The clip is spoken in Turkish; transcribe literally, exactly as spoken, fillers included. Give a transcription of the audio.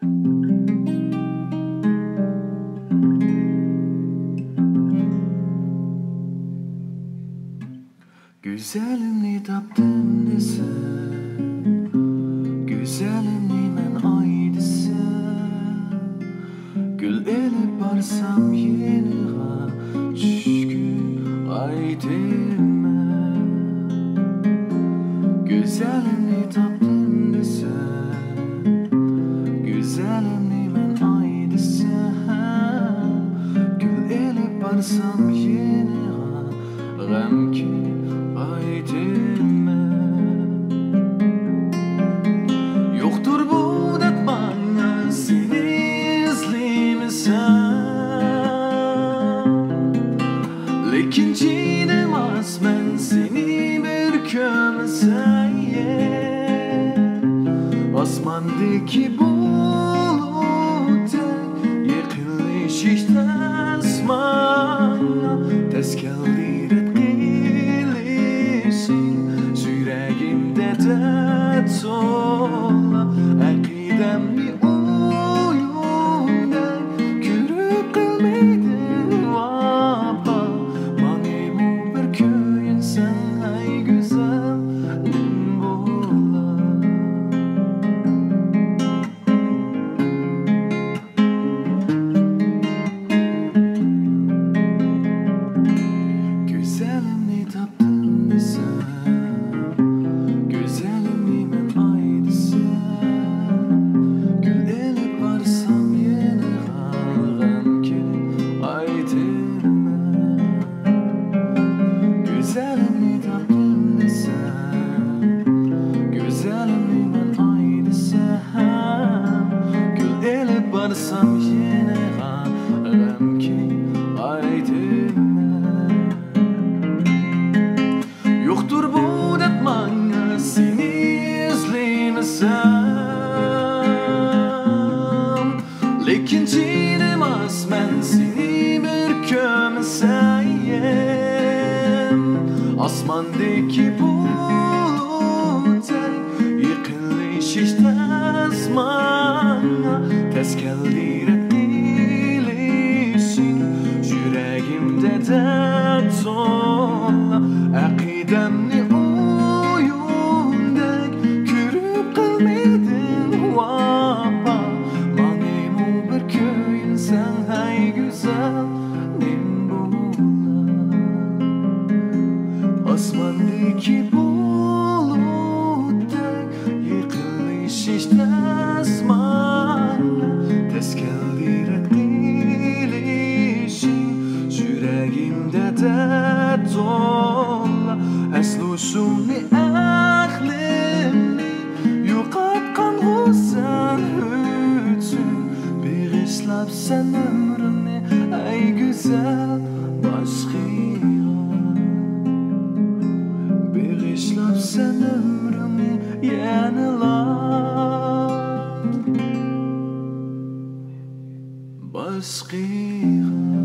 Güzelimni tapdım desem, güzelimni men ay desem, gül elip barsam yeniga düşkün ay deme. Güzelimni tapdım desem, güzelimni men ay desem, gül elip barsam yeniga g'amki ay deme. Yoktur bu dert bana seni izlemesem, lekin çiğnemez ben seni bir kömesem. Osmandaki bulutlar yıkılmış işte asmana, tez geldi dert sola, akidemni uyumda kürüp kılmaydın vapa. Manemu bir köyün sen ay güzel bola. Güzelimni tapdın desem, güzelimni men ay desem, gül elip barsam yine g'amki ay deme. Güzelimni tapdım desem, güzelimni men ay desem, gül elip barsam yine g'amki ay deme. Yoktur bu dert bana seni izlemesem, lekin çiğnemez ben seni bir kömesem. Asmandaki bulutlar yıkılmış işte asmana, tez geldi reddilişin yüreğimde dert sola. Akidemni uyumda kürüp kılmaydın vapa. Manemu bir köyün sen hay güzel nimbola. Osmandaki bulutlar yıkılmış işte asmana, tez geldi reddilişin yüreğimde dert sola. Eslusuni aklimni yo'qotgan g'ussal uchun bag'ishlab sen umrimni ay güzel boshqaga. Bag'ishlab sen umrimni yanilab boshqaga.